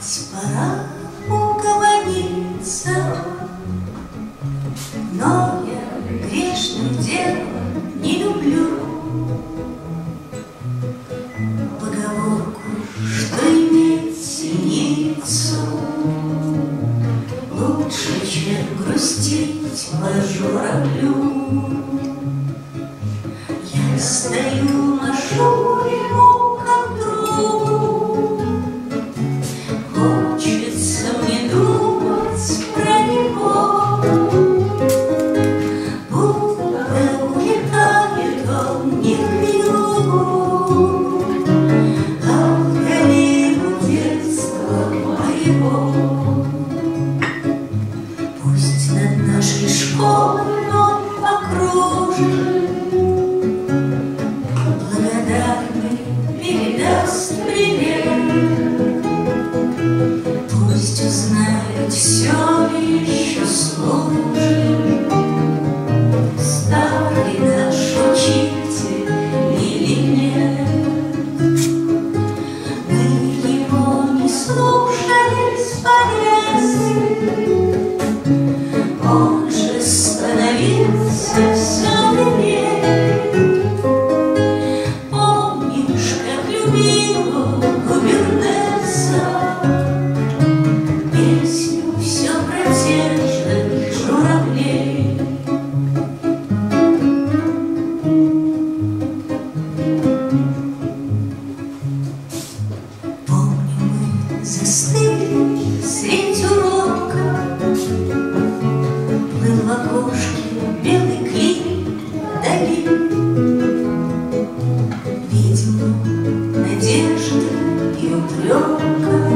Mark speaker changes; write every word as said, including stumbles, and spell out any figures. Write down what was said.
Speaker 1: Пора угомониться, но я грешным делом не люблю поговорку, что иметь синицу лучше, чем грустить по журавлю. Я стою, машу ему как другу, хочется мне думать про него, будто улетает он не к югу, а в долину детства моего. Пусть над нашей школой он покружит, благодарный передаст привет. Пусть узнает, все ли еще служит старый наш учитель или нет. Мы его не слушали с полезным, он же становился все вернее. Помнишь, как любила губернатора песню все про тех же журавлей? Помню, мы застыли средь урока, плыл в окошке белый клин вдали. Видимо, надежда и упрека